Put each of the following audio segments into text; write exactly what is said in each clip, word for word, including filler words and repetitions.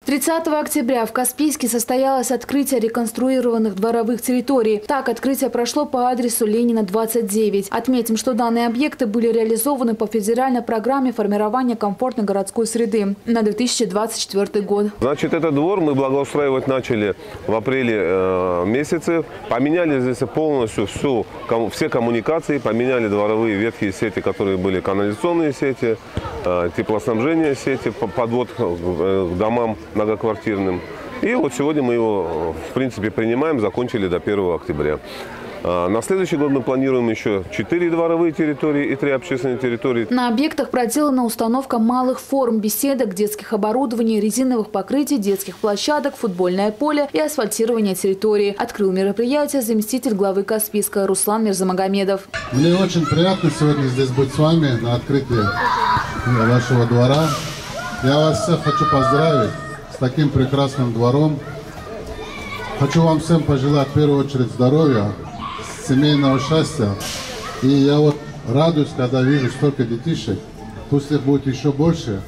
тридцатого октября в Каспийске состоялось открытие реконструированных дворовых территорий. Так, открытие прошло по адресу Ленина, двадцать девять. Отметим, что данные объекты были реализованы по федеральной программе формирования комфортной городской среды на две тысячи двадцать четвёртый год. Значит, этот двор мы благоустраивать начали в апреле э, месяце. Поменяли здесь полностью всю, ком, все коммуникации, поменяли дворовые ветхие сети, которые были канализационные сети, э, теплоснабжение сети, подвод к домам многоквартирным. И вот сегодня мы его, в принципе, принимаем, закончили до первого октября. На следующий год мы планируем еще четыре дворовые территории и три общественные территории. На объектах проделана установка малых форм, беседок, детских оборудований, резиновых покрытий, детских площадок, футбольное поле и асфальтирование территории. Открыл мероприятие заместитель главы Каспийска Руслан Мирзамагомедов. Мне очень приятно сегодня здесь быть с вами на открытии вашего двора. Я вас всех хочу поздравить с таким прекрасным двором. Хочу вам всем пожелать в первую очередь здоровья, семейного счастья. И я вот радуюсь, когда вижу столько детишек. Пусть их будет еще больше.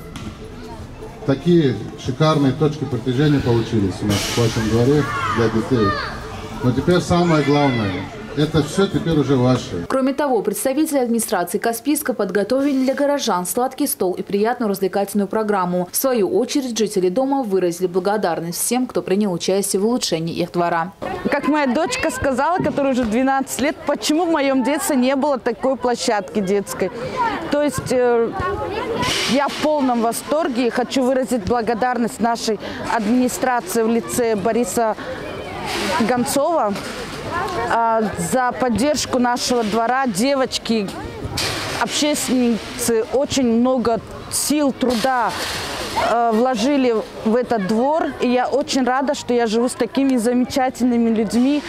Такие шикарные точки притяжения получились у нас в вашем дворе для детей. Но теперь самое главное. Это все теперь уже ваше. Кроме того, представители администрации Каспийска подготовили для горожан сладкий стол и приятную развлекательную программу. В свою очередь, жители дома выразили благодарность всем, кто принял участие в улучшении их двора. Как моя дочка сказала, которой уже двенадцать лет, почему в моем детстве не было такой площадки детской. То есть э, я в полном восторге и хочу выразить благодарность нашей администрации в лице Бориса Гонцова за поддержку нашего двора. Девочки, общественницы очень много сил, труда э, вложили в этот двор. И я очень рада, что я живу с такими замечательными людьми.